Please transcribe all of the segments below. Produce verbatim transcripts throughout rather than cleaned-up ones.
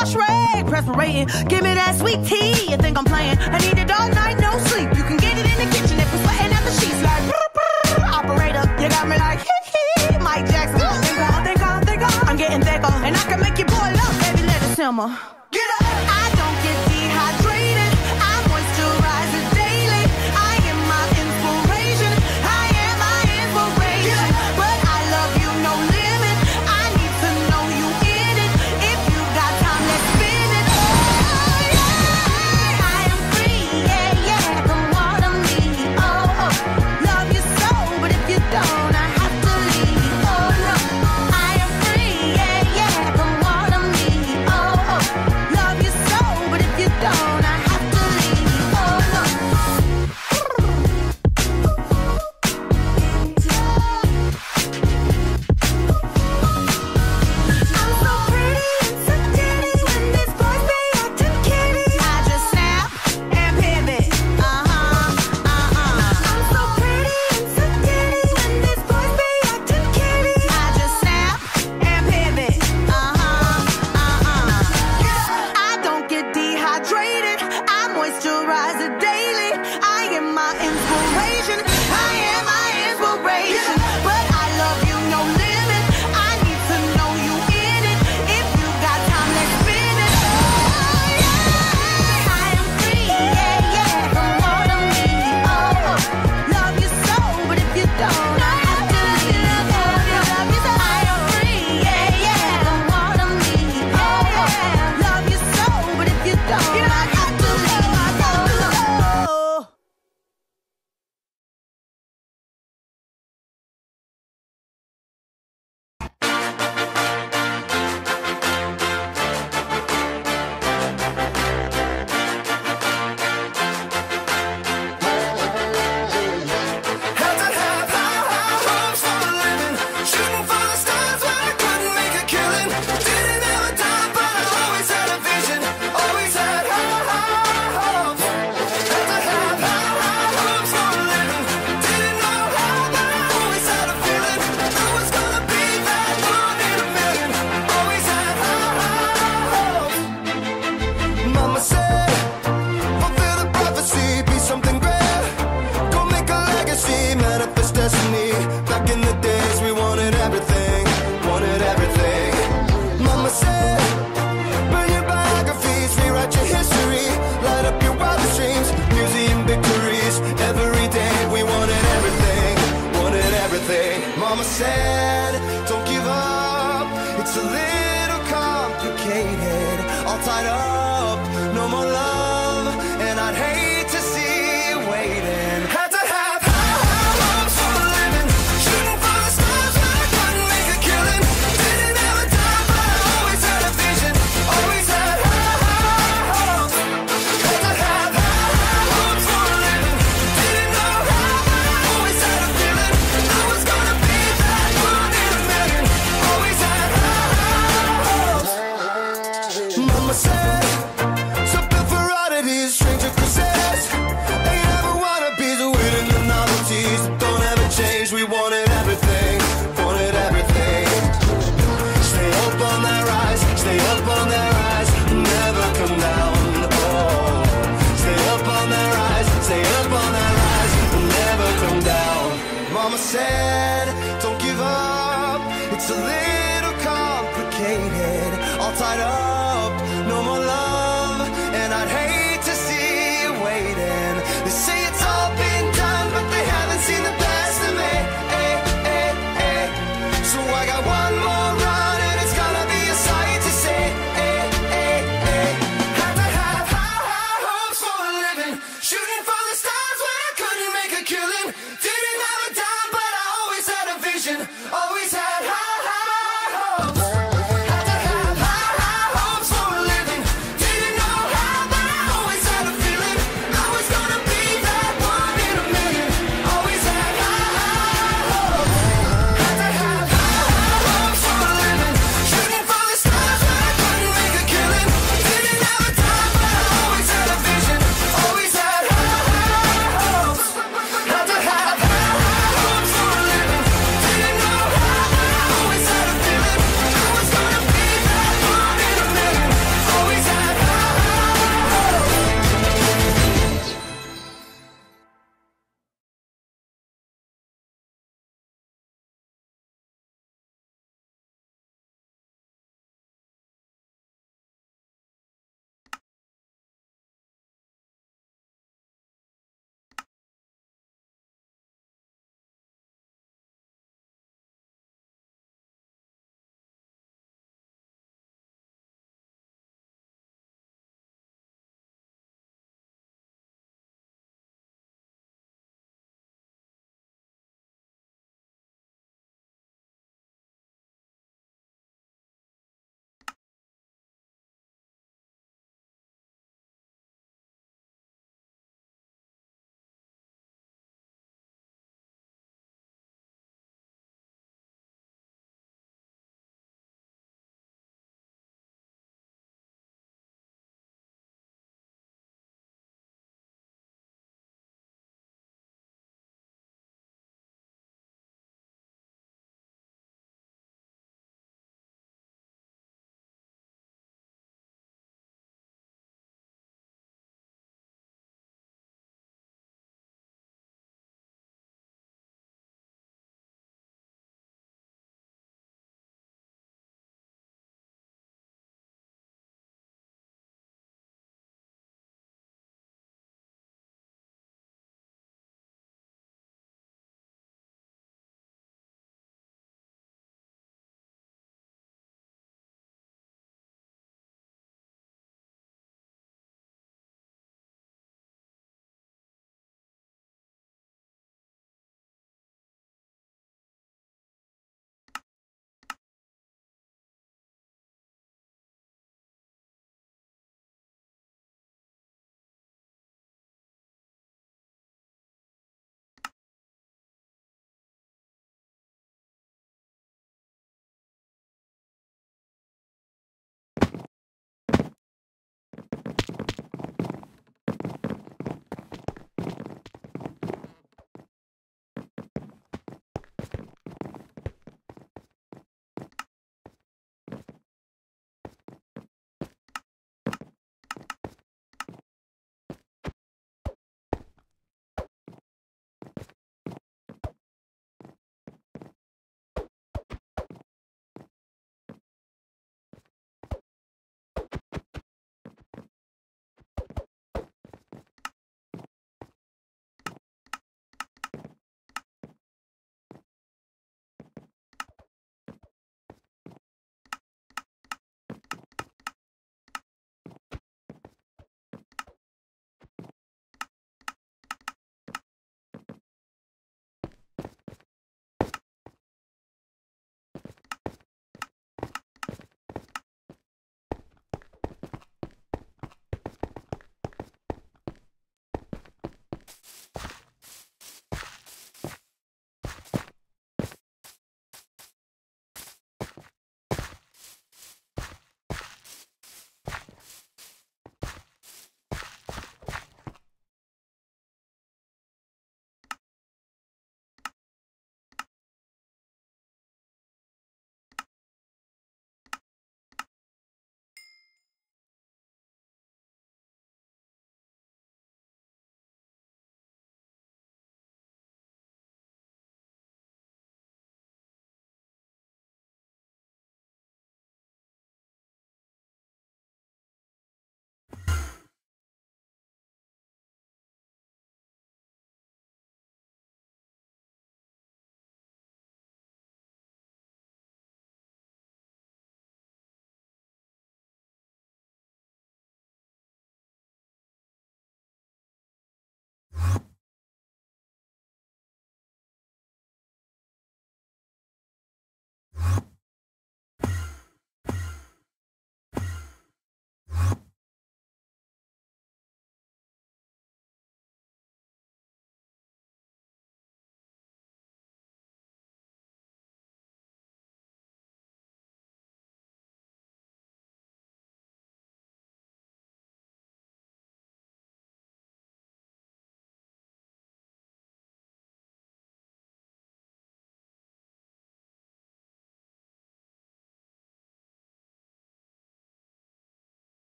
wash rag, perspirating. Give me that sweet tea, you think I'm playing? I need it all night, no sleep. You can get it in the kitchen if we're sweating at the sheets. Like, brr, brr, operator, you got me like, hee hee, Mike Jackson. Think on, think on, think on. I'm getting thicker, and I can make you boil up, baby, let it simmer. Get up! I don't get dehydrated, I moisturize it daily. I am my inspiration, I am my inspiration. But I love you, no limit. I need to know you in it. If you got time, let's spend it. Oh, yeah. I am free, yeah, yeah. Come water me, oh, oh. Love you so, but if you don't, I have to leave. Oh, no. I am free, yeah, yeah. Come water me, oh, oh. Love you so, but if you don't, I have to leave. Oh, no. I'm so pretty and so ditty when these boys be acting kitty. I just snap and pivot. Uh-huh, uh-uh. I'm so pretty and so ditty when these boys be acting kitty. I just snap and pivot. Uh-huh, uh-uh. I don't get dehydrated, I moisturize it daily. I am my inspiration, I am my inspiration. But I love you, no limit. I need to know you in it. If you got time, let's spend it. Oh, yeah. I am free, yeah, yeah. Come water me, oh, oh. Love you so, but if you don't, I have to leave. Oh, love you so. I am free, yeah, yeah. Come water me, oh, oh. Love you so, but if you don't, I have to leave. I got to go. Had to have high, high hopes for a living. Shooting for the stars when I couldn't make a killing. Didn't have a dime, but I always had a vision. Always had high, high hopes. Had to have high, high hopes for a living. Didn't know how, but I always had a feeling. I was gonna be that one in a million. Always had high, high hopes. Mama said, fulfill the prophecy, be something great. Go make a legacy, manifest destiny. Back in the days we wanted everything, wanted everything. Mama said, burn your biographies, rewrite your history. Light up your wildest dreams, museum victories. Every day we wanted everything, wanted everything. Mama said, don't give up, it's a little complicated. All tied up, no more love, and I'd hate to see you waiting. Had to have high, high hopes for a living. Shooting for the stars when I couldn't make a killing. Didn't have a dime, but I always had a vision. Always had high, high hopes. Had to have high, high hopes for a living. Didn't know how, but I always had a feeling. I was gonna be that one in a million. Always had high, high hopes. Mama said,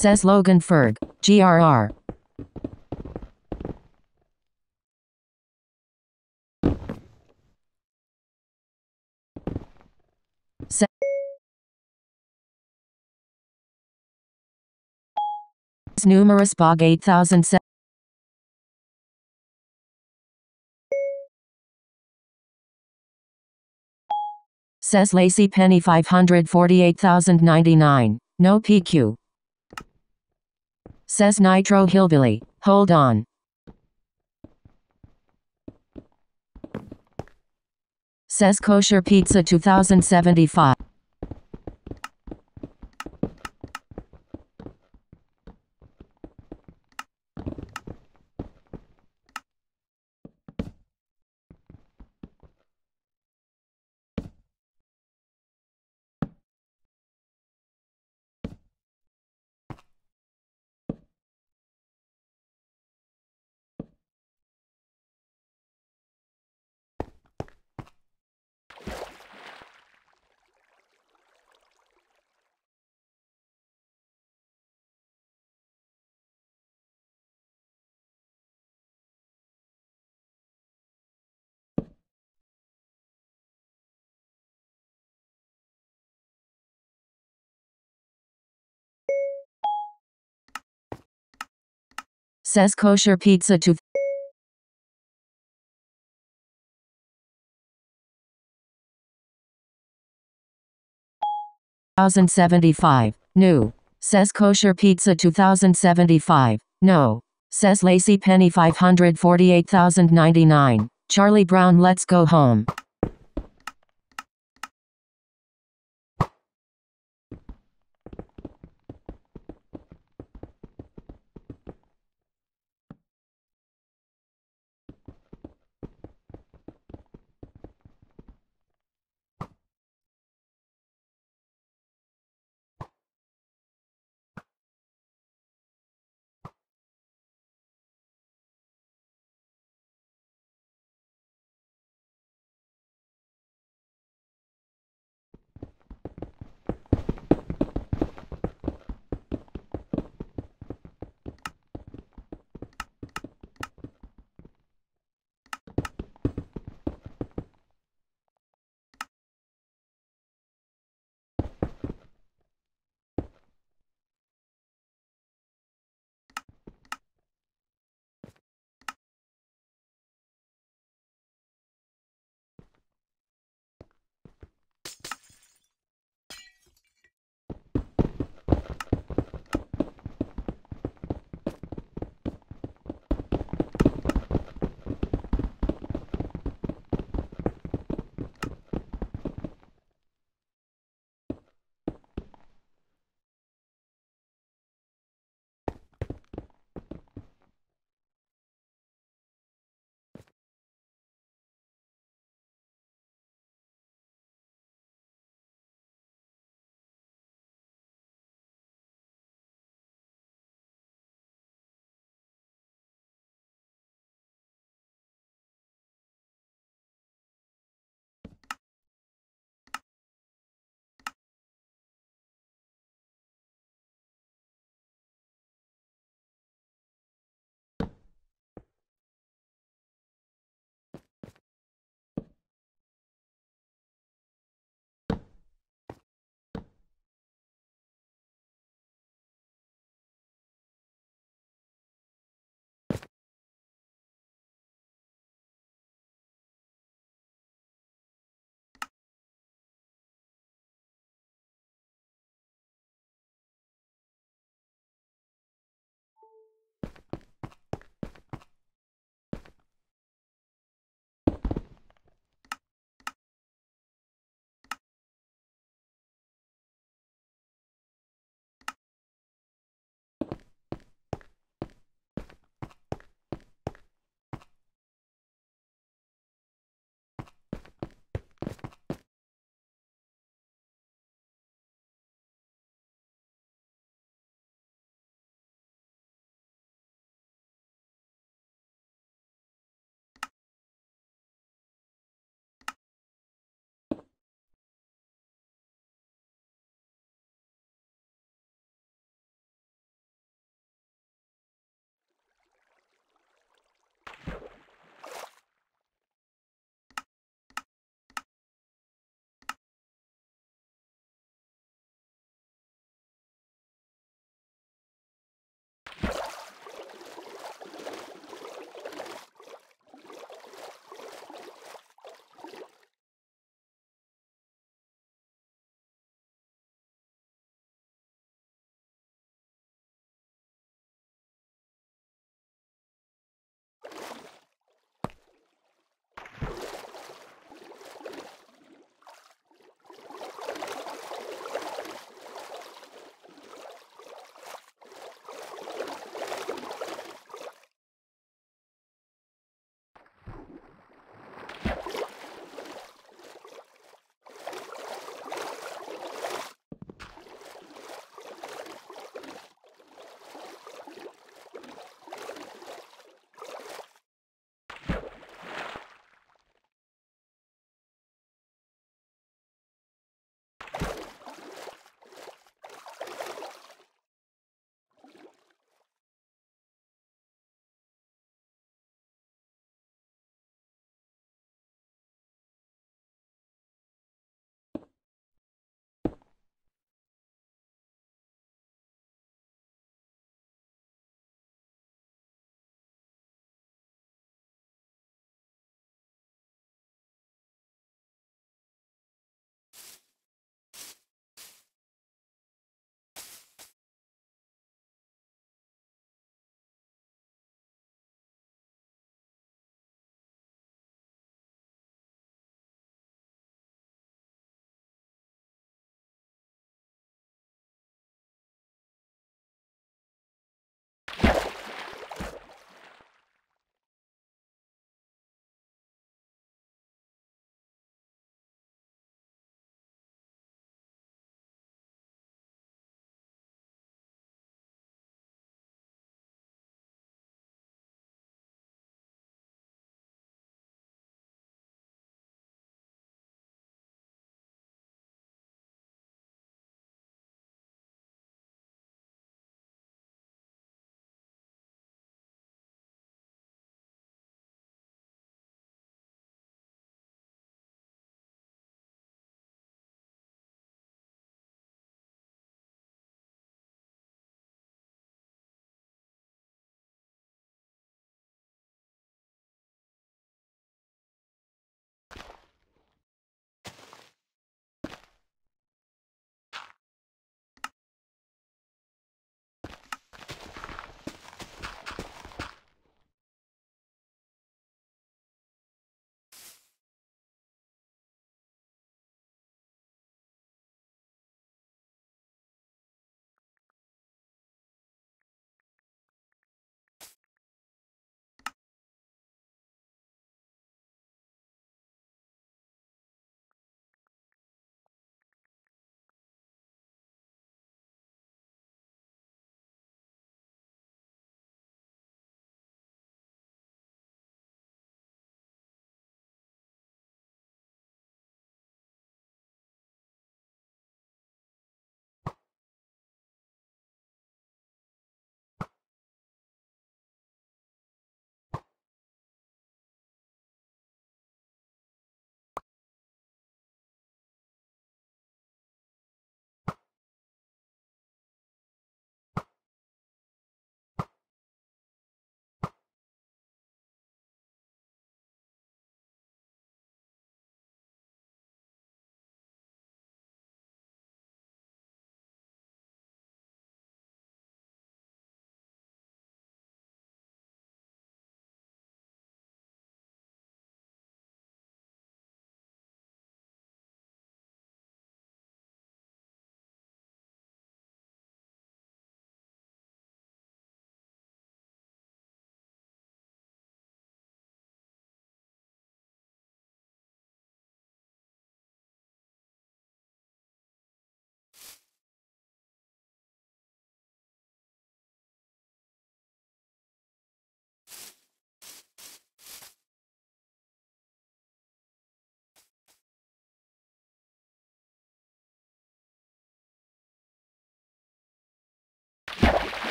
Says Logan Ferg, G R R. Says Numerous Bog eight thousand seven. Says Lacey Penny five hundred forty-eight thousand ninety-nine. No P Q. Says Nitro Hillbilly, hold on. Says Kosher Pizza two thousand seventy-five. Says Kosher Pizza two thousand seventy-five. New. Says Kosher Pizza two thousand seventy-five. No. Says Lacey Penny five hundred forty-eight thousand ninety-nine. Charlie Brown, let's go home.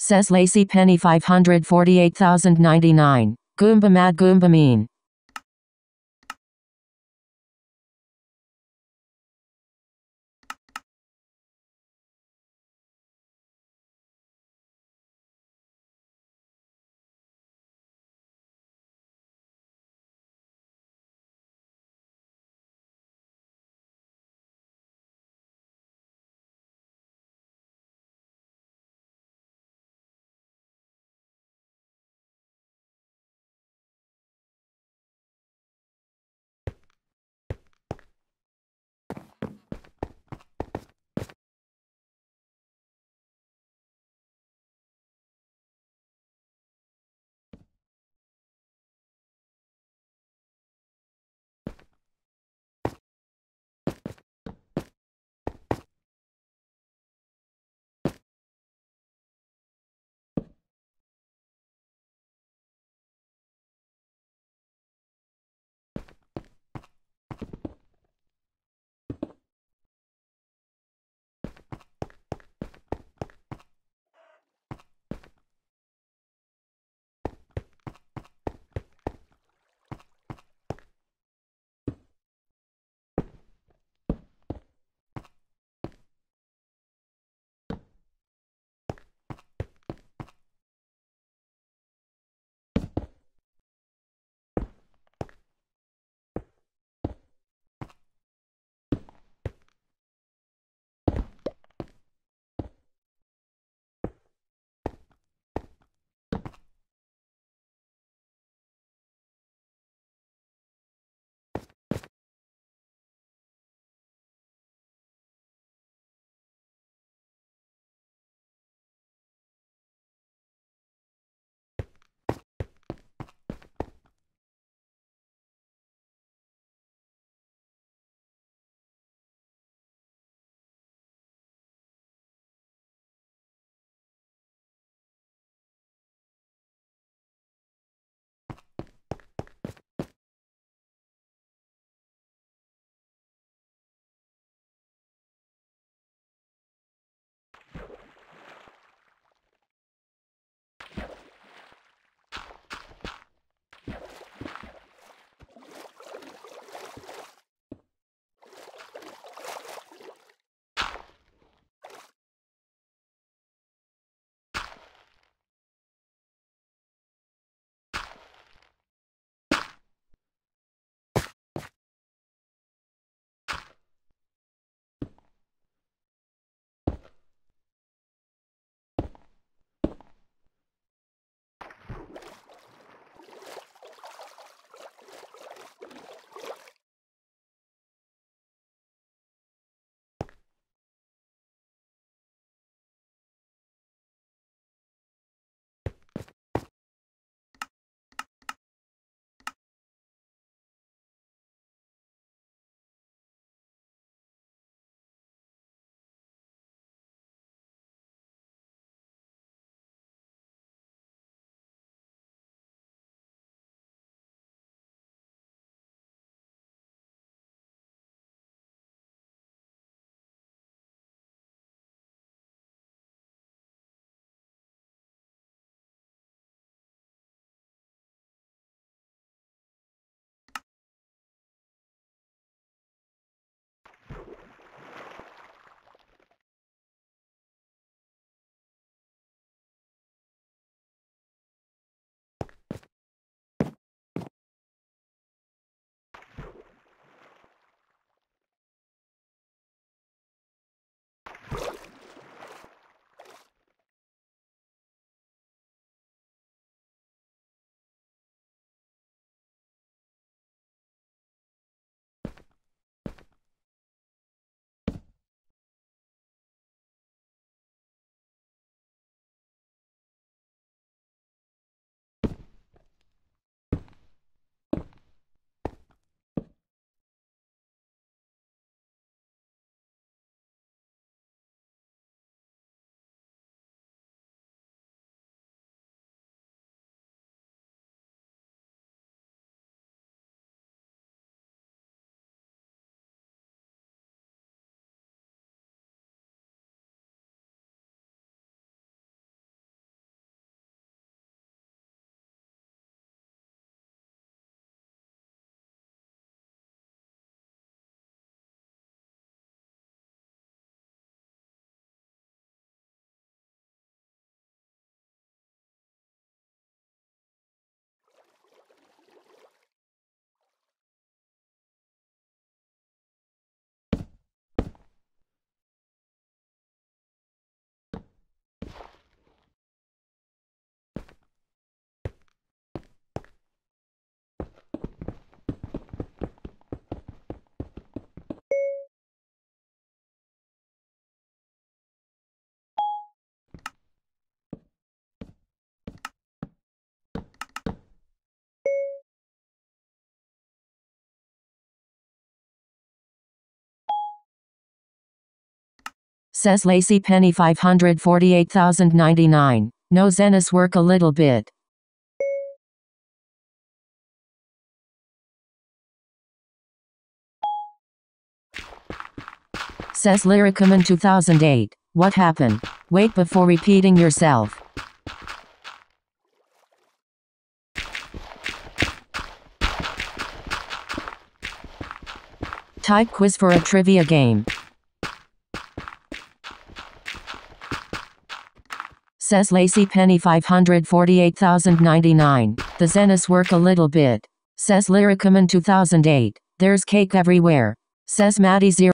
Says Lacey Penny five hundred forty-eight thousand ninety-nine. Goomba mad Goomba mean. Says Lacey Penny five hundred forty-eight thousand ninety-nine. No, Zenas work a little bit. Says Lyricaman two thousand eight. What happened? Wait before repeating yourself. Type quiz for a trivia game. Says Lacey Penny five hundred forty-eight thousand ninety-nine. The Zenas work a little bit. Says Lyricaman two thousand eight. There's cake everywhere. Says Maddie zero.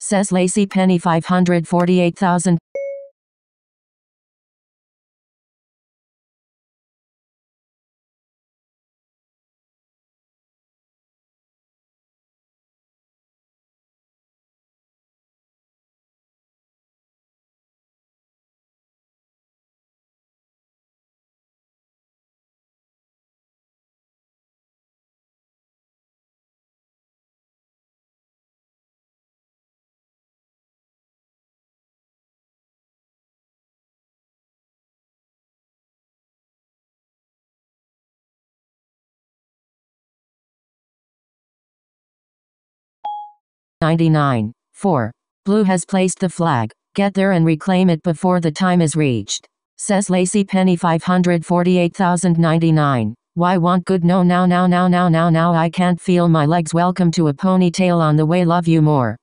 Says Lacy Penny five hundred forty-eight thousand. ninety-nine. four. Blue has placed the flag. Get there and reclaim it before the time is reached. Says Lacy Penny five hundred forty-eight thousand ninety-nine. Why want good no now now now now now now I can't feel my legs. Welcome to a ponytail on the way. Love you more.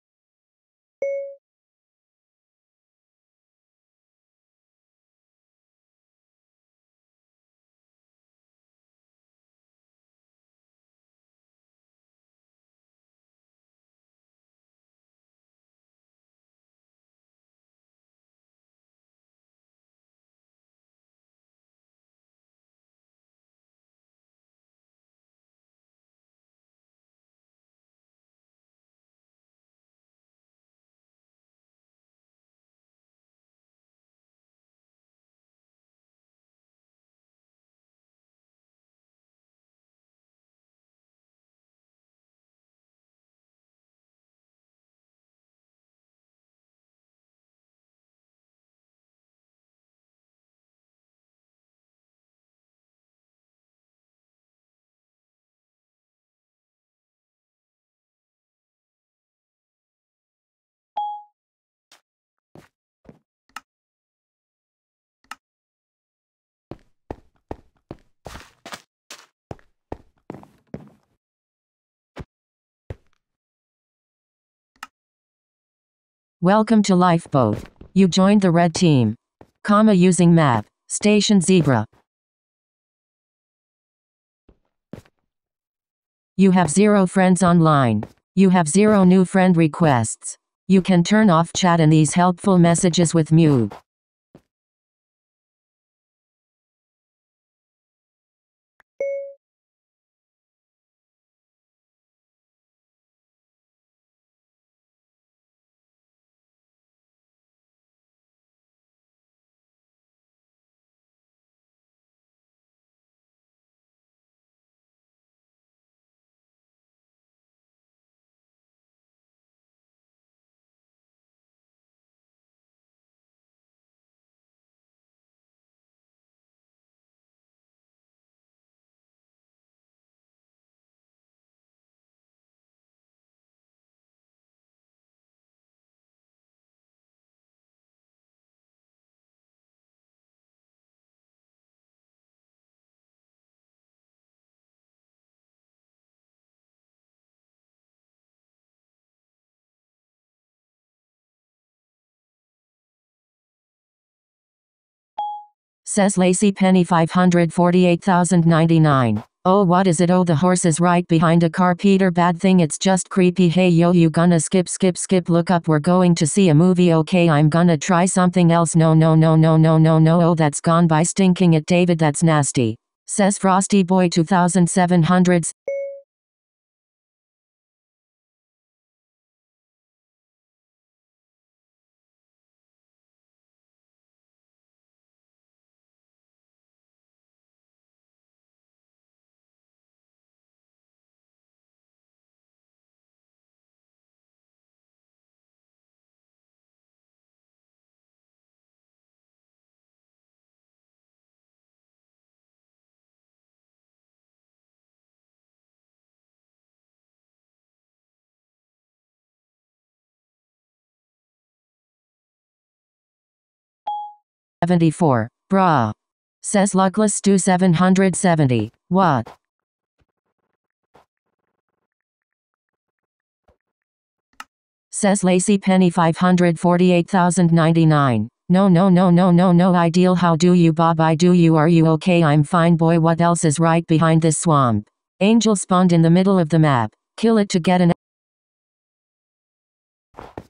Welcome to Lifeboat. You joined the red team. Comma using map. Station zebra. You have zero friends online. You have zero new friend requests. You can turn off chat and these helpful messages with mute. Says Lacy Penny five hundred forty-eight thousand ninety-nine. Oh what is it? Oh the horse is right behind a car. Peter bad thing it's just creepy. Hey yo you gonna skip skip skip look up we're going to see a movie. Okay I'm gonna try something else. No no no no no no no oh that's gone by stinking it David that's nasty. Says Frosty Boy two thousand seven hundred. seventy-four. Brah. Says Luckless Stu seven hundred seventy. What? Says Lacy Penny five hundred forty-eight thousand ninety-nine. No no no no no no ideal. How do you Bob? I do you. Are you okay? I'm fine boy. What else is right behind this swamp? Angel spawned in the middle of the map. Kill it to get an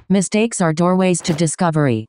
Mistakes are doorways to discovery.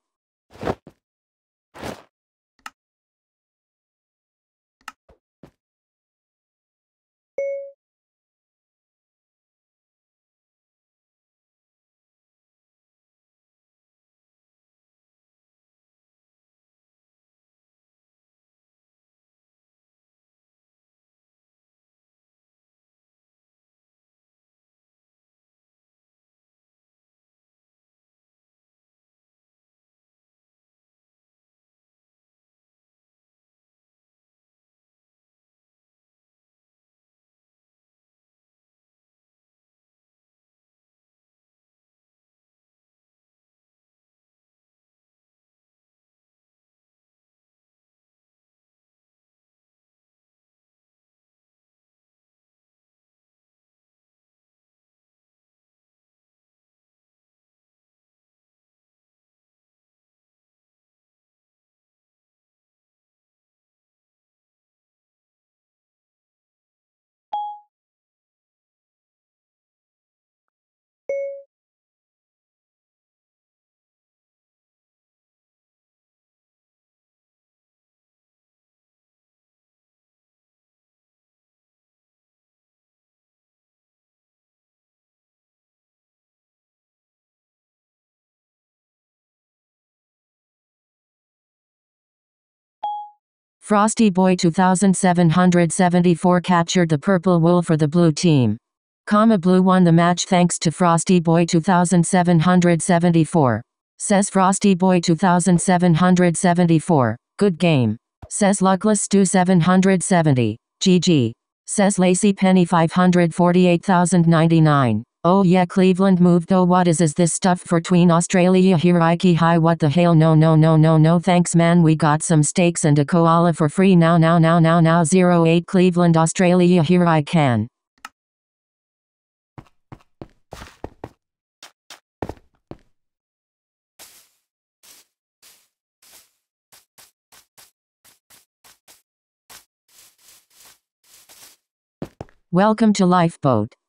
Frosty Boy two thousand seven hundred seventy-four captured the purple wool for the blue team. Comma Blue won the match thanks to Frosty Boy two thousand seven hundred seventy-four. Says Frosty Boy two thousand seven hundred seventy-four. Good game. Says Luckless Stu seven hundred seventy. G G. Says Lacey Penny five hundred forty-eight thousand ninety-nine. Oh yeah, Cleveland moved. Oh, what is is this stuff for tween Australia here? Ike hi, what the hell? No no no no no thanks man, we got some steaks and a koala for free now now now now now. Zero eight Cleveland Australia here I can. Welcome to Lifeboat.